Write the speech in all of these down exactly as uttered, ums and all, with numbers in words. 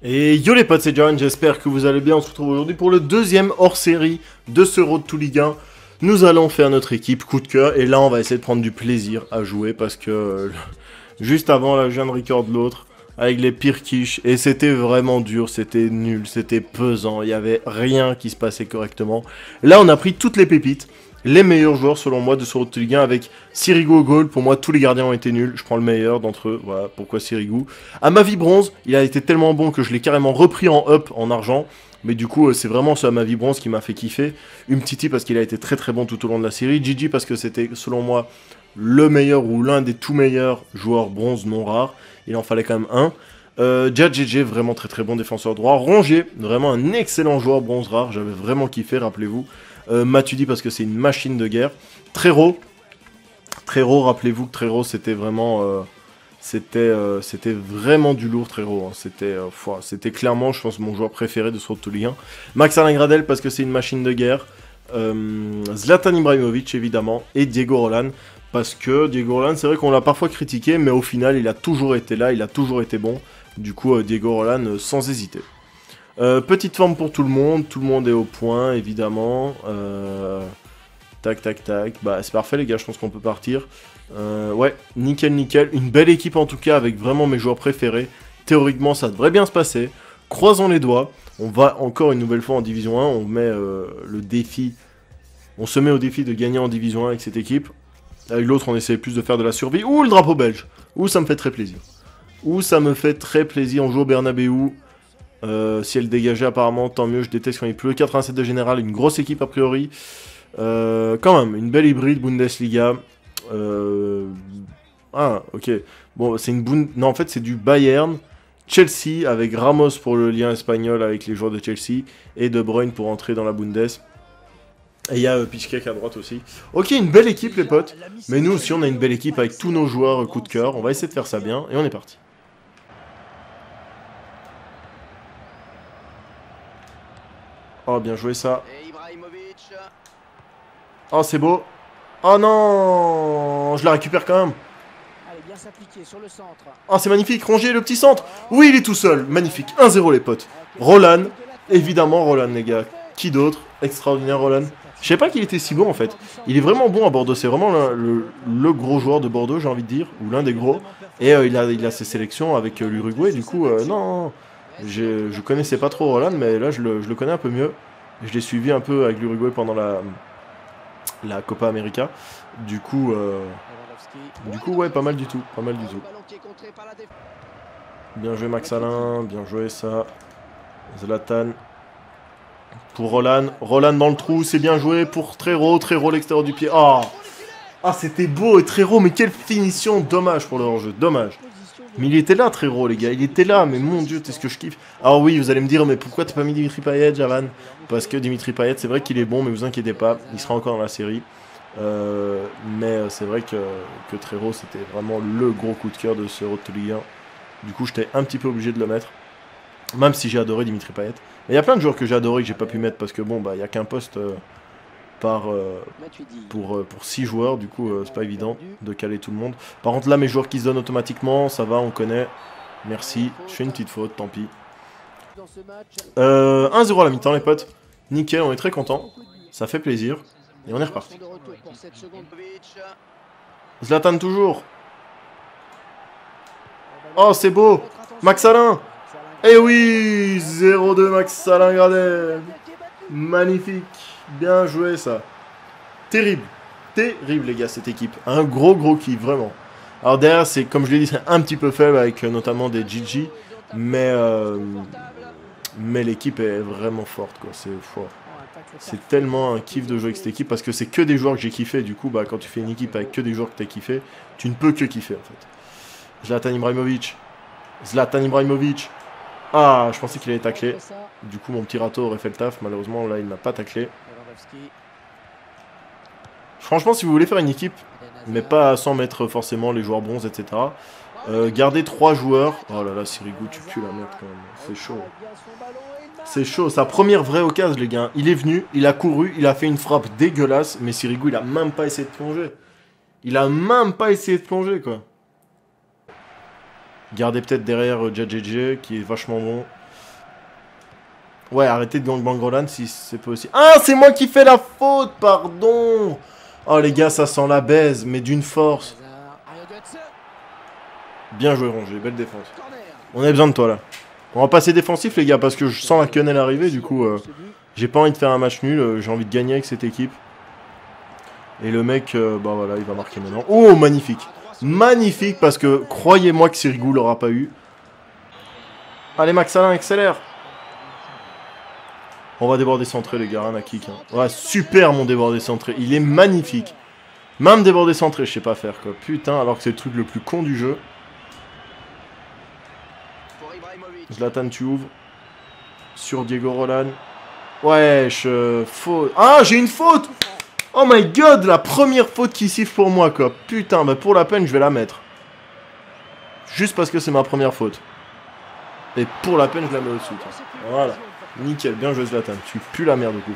Et yo les potes, c'est John, j'espère que vous allez bien. On se retrouve aujourd'hui pour le deuxième hors-série de ce Road to Ligue un. Nous allons faire notre équipe coup de cœur et là on va essayer de prendre du plaisir à jouer parce que euh, juste avant là je viens de record l'autre avec les pires quiches et c'était vraiment dur, c'était nul, c'était pesant, il n'y avait rien qui se passait correctement. Là on a pris toutes les pépites, les meilleurs joueurs selon moi de ce Road to Ligue un avec Sirigu au goal. Pour moi tous les gardiens ont été nuls, je prends le meilleur d'entre eux, voilà pourquoi Sirigu. Amavi bronze, il a été tellement bon que je l'ai carrément repris en up en argent. Mais du coup, c'est vraiment ce Amavi bronze qui m'a fait kiffer. Umtiti parce qu'il a été très très bon tout au long de la série. Gigi parce que c'était, selon moi, le meilleur ou l'un des tout meilleurs joueurs bronze non rares. Il en fallait quand même un. Euh, Djadjidji, vraiment très très bon défenseur droit. Rongier, vraiment un excellent joueur bronze rare. J'avais vraiment kiffé, rappelez-vous. Euh, Matuidi parce que c'est une machine de guerre. Trero. Trero, rappelez-vous que Trero, c'était vraiment... Euh, C'était euh, c'était vraiment du lourd, Trero. Hein. C'était euh, c'était clairement, je pense, mon joueur préféré de ce Road to Ligue un. Max-Alain Gradel, parce que c'est une machine de guerre. Euh, Zlatan Ibrahimovic, évidemment. Et Diego Roland, parce que Diego Roland, c'est vrai qu'on l'a parfois critiqué, mais au final, il a toujours été là, il a toujours été bon. Du coup, euh, Diego Roland, euh, sans hésiter. Euh, petite forme pour tout le monde. Tout le monde est au point, évidemment. Euh, tac, tac, tac. Bah, c'est parfait, les gars, je pense qu'on peut partir. Euh, ouais, nickel, nickel. Une belle équipe en tout cas avec vraiment mes joueurs préférés. Théoriquement, ça devrait bien se passer. Croisons les doigts. On va encore une nouvelle fois en Division un. On met euh, le défi. On se met au défi de gagner en Division un avec cette équipe. Avec l'autre, on essaie plus de faire de la survie. Ouh, le drapeau belge. Ouh, ça me fait très plaisir. Ouh, ça me fait très plaisir. On joue au Bernabeu. Euh, ciel dégagé apparemment, tant mieux. Je déteste quand il pleut. quatre-vingt-sept de général, une grosse équipe a priori. Euh, quand même, une belle hybride Bundesliga. Euh... Ah, ok. Bon, c'est une Bund... Non, en fait, c'est du Bayern. Chelsea, avec Ramos pour le lien espagnol avec les joueurs de Chelsea. Et De Bruyne pour entrer dans la Bundes. Et il y a euh, Piszczek à droite aussi. Ok, une belle équipe, les potes. Mais nous aussi, on a une belle équipe avec tous nos joueurs euh, coup de cœur. On va essayer de faire ça bien. Et on est parti. Oh, bien joué ça. Oh, c'est beau. Oh non, je la récupère quand même. Oh, c'est magnifique. Rongier, le petit centre. Oui, il est tout seul. Magnifique. un zéro, les potes. Roland. Évidemment, Roland, les gars. Qui d'autre? Extraordinaire, Roland. Je sais pas qu'il était si bon, en fait. Il est vraiment bon à Bordeaux. C'est vraiment le, le, le gros joueur de Bordeaux, j'ai envie de dire. Ou l'un des gros. Et euh, il, a, il a ses sélections avec euh, l'Uruguay. Du coup, euh, non. Je connaissais pas trop Roland, mais là, je le, je le connais un peu mieux. Je l'ai suivi un peu avec l'Uruguay pendant la... la Copa América. Du coup, euh, du coup, ouais, pas mal du tout, pas mal du tout. Bien joué Max-Alain, bien joué ça. Zlatan. Pour Roland, Roland dans le trou, c'est bien joué pour Trero, Trero l'extérieur du pied. Ah, oh ah c'était beau et Trero, mais quelle finition, dommage pour le hors-jeu, dommage. Mais il était là, Trero, les gars, il était là, mais mon dieu, qu'est-ce que je kiffe. Alors oui, vous allez me dire, mais pourquoi t'as pas mis Dimitri Payet, Javan? Parce que Dimitri Payet, c'est vrai qu'il est bon, mais vous inquiétez pas, il sera encore dans la série. Euh, mais c'est vrai que, que Trero, c'était vraiment le gros coup de cœur de ce Road to Ligue un. Du coup, j'étais un petit peu obligé de le mettre. Même si j'ai adoré Dimitri Payet. Mais il y a plein de joueurs que j'ai adoré que j'ai pas pu mettre parce que bon, bah, il n'y a qu'un poste euh, par, euh, pour, euh, pour six joueurs. Du coup, euh, c'est pas évident de caler tout le monde. Par contre, là, mes joueurs qui se donnent automatiquement, ça va, on connaît. Merci. Je fais une petite faute, tant pis. Euh, un zéro à la mi-temps, les potes. Nickel, on est très contents. Ça fait plaisir. Et on est reparti. Zlatan toujours. Oh, c'est beau. Max-Alain. Eh oui, zéro deux Max-Alain Gradel. Magnifique. Bien joué, ça. Terrible. Terrible, les gars, cette équipe. Un gros, gros kiff, vraiment. Alors derrière, c'est comme je l'ai dit, c'est un petit peu faible avec euh, notamment des Gigi. Mais, euh, mais l'équipe est vraiment forte, quoi. C'est fort. C'est tellement un kiff de jouer avec cette équipe parce que c'est que des joueurs que j'ai kiffé. Du coup, bah, quand tu fais une équipe avec que des joueurs que tu as kiffé, tu ne peux que kiffer, en fait. Zlatan Ibrahimovic. Zlatan Ibrahimovic. Ah, je pensais qu'il allait tacler. Du coup, mon petit râteau aurait fait le taf. Malheureusement, là, il n'a pas taclé. Franchement, si vous voulez faire une équipe, mais pas sans mettre forcément les joueurs bronze, et cetera. Euh, gardez trois joueurs. Oh là là, Sirigu, tu pues la merde quand même. C'est chaud. C'est chaud. Sa première vraie occasion, les gars. Il est venu, il a couru, il a fait une frappe dégueulasse. Mais Sirigu, il a même pas essayé de plonger. Il a même pas essayé de plonger, quoi. Gardez peut-être derrière Djadjidji, qui est vachement bon. Ouais, arrêtez de gangbang Roland si c'est possible. Ah, c'est moi qui fais la faute, pardon. Oh les gars, ça sent la baise, mais d'une force. Bien joué Rongier, belle défense. On a besoin de toi là. On va passer défensif les gars, parce que je sens la quenelle arriver, du coup, euh, j'ai pas envie de faire un match nul, euh, j'ai envie de gagner avec cette équipe. Et le mec, euh, bah voilà, il va marquer maintenant. Oh, magnifique. Magnifique, parce que croyez-moi que Sirigu l'aura pas eu. Allez Max Alain, accélère. On va déborder centré les gars, rien à kick. Hein. Ouais, super mon débordé centré, il est magnifique. Même débordé centré, je sais pas faire quoi. Putain, alors que c'est le truc le plus con du jeu. Zlatan, tu ouvres. Sur Diego Roland. Wesh, euh, faute. Ah, j'ai une faute. Oh my god, la première faute qui siffle pour moi quoi. Putain, bah pour la peine, je vais la mettre. Juste parce que c'est ma première faute. Et pour la peine, je la mets au-dessus. Voilà. Nickel, bien joué Zlatan. Tu pues la merde au coup.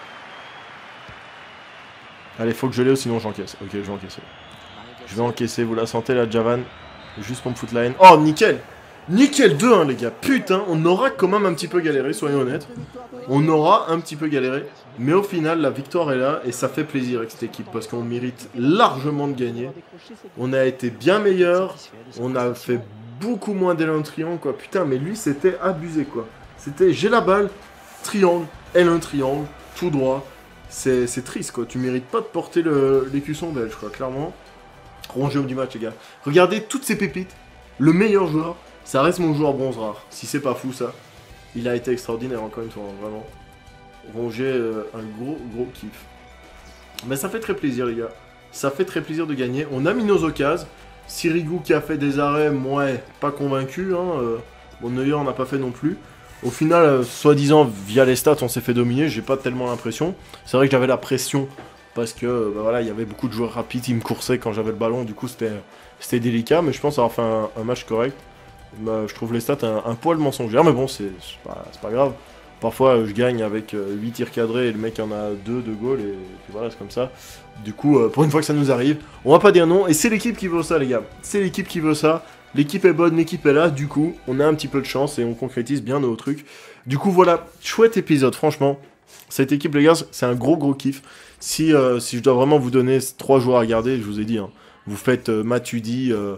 Allez, faut que je l'ai sinon j'encaisse. Ok, je vais encaisser. Je vais encaisser, vous la sentez la Javan. Juste pour me foutre la haine. Oh, nickel. Nickel, deux un les gars. Putain, on aura quand même un petit peu galéré, soyons honnêtes. On aura un petit peu galéré. Mais au final, la victoire est là et ça fait plaisir avec cette équipe parce qu'on mérite largement de gagner. On a été bien meilleur. On a fait beaucoup moins d'élan triangle quoi. Putain, mais lui, c'était abusé quoi. C'était j'ai la balle, triangle, L un triangle, tout droit. C'est triste quoi. Tu mérites pas de porter l'écusson belge quoi, clairement. Rongé du match les gars. Regardez toutes ces pépites. Le meilleur joueur. Ça reste mon joueur bronze rare, si c'est pas fou ça. Il a été extraordinaire encore une fois, hein, vraiment. Rongier, euh, un gros gros kiff. Mais ça fait très plaisir les gars. Ça fait très plaisir de gagner. On a mis nos occasions. Sirigu qui a fait des arrêts, ouais, pas convaincu. Hein, euh, bon, Neuer on n'a pas fait non plus. Au final, euh, soi-disant, via les stats, on s'est fait dominer. J'ai pas tellement l'impression. C'est vrai que j'avais la pression. Parce que, euh, bah, voilà, il y avait beaucoup de joueurs rapides. Ils me coursaient quand j'avais le ballon. Du coup, c'était délicat. Mais je pense avoir fait un, un match correct. Bah, je trouve les stats un, un poil mensongère, mais bon, c'est pas, pas grave. Parfois, je gagne avec euh, huit tirs cadrés et le mec en a deux de goal, et, et puis voilà, c'est comme ça. Du coup, euh, pour une fois que ça nous arrive, on va pas dire non, et c'est l'équipe qui veut ça, les gars. C'est l'équipe qui veut ça. L'équipe est bonne, l'équipe est là, du coup, on a un petit peu de chance et on concrétise bien nos trucs. Du coup, voilà, chouette épisode, franchement. Cette équipe, les gars, c'est un gros gros kiff. Si, euh, si je dois vraiment vous donner trois joueurs à garder, je vous ai dit, hein, vous faites euh, Matuidi... Euh,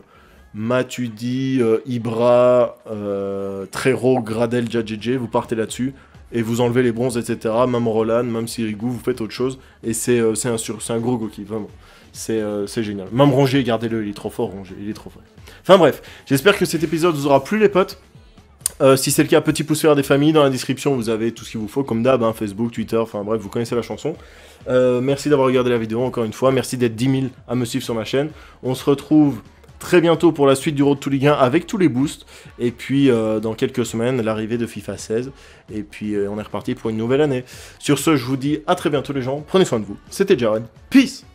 Matuidi, euh, Ibra, euh, Trero, Gradel, Djadjedje, vous partez là-dessus et vous enlevez les bronzes, et cetera. Même Roland, même Sirigu, vous faites autre chose et c'est euh, un, un gros go-kiff, vraiment. C'est euh, génial. Même Rongier, gardez-le, il est trop fort, Rongier, il est trop fort. Enfin bref, j'espère que cet épisode vous aura plu les potes. Euh, si c'est le cas, petit pouce vers des familles, dans la description vous avez tout ce qu'il vous faut, comme d'hab, hein, Facebook, Twitter, enfin bref, vous connaissez la chanson. Euh, merci d'avoir regardé la vidéo encore une fois, merci d'être dix mille à me suivre sur ma chaîne. On se retrouve très bientôt pour la suite du Road to Ligue un avec tous les boosts. Et puis euh, dans quelques semaines, l'arrivée de FIFA seize. Et puis euh, on est reparti pour une nouvelle année. Sur ce, je vous dis à très bientôt les gens. Prenez soin de vous. C'était Jared. Peace!